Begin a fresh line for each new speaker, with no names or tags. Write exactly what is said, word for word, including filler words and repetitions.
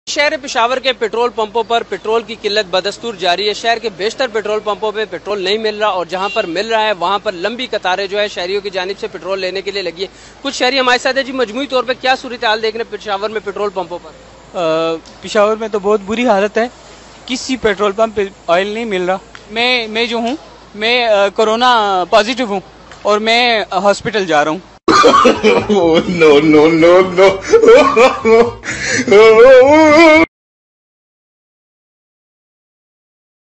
शहर पेशावर के पेट्रोल पंपों पर पेट्रोल की किल्लत बदस्तूर जारी है। शहर के बेशतर पेट्रोल पंपों पे पेट्रोल नहीं मिल रहा और जहां पर मिल रहा है वहां पर लंबी कतारें जो है शहरियों की जानिब से पेट्रोल लेने के लिए लगी है। कुछ शहरी हमारे साथ है जी। मजमूई तौर पे क्या सूरत हाल देख रहे हैं पेशावर में पेट्रोल पंपों पर?
पेशावर में तो बहुत बुरी हालत है, किसी पेट्रोल पंप पे ऑयल नहीं मिल रहा। मैं मैं जो हूँ मैं कोरोना पॉजिटिव हूँ और मैं हॉस्पिटल जा रहा हूँ।
no, no, no, no.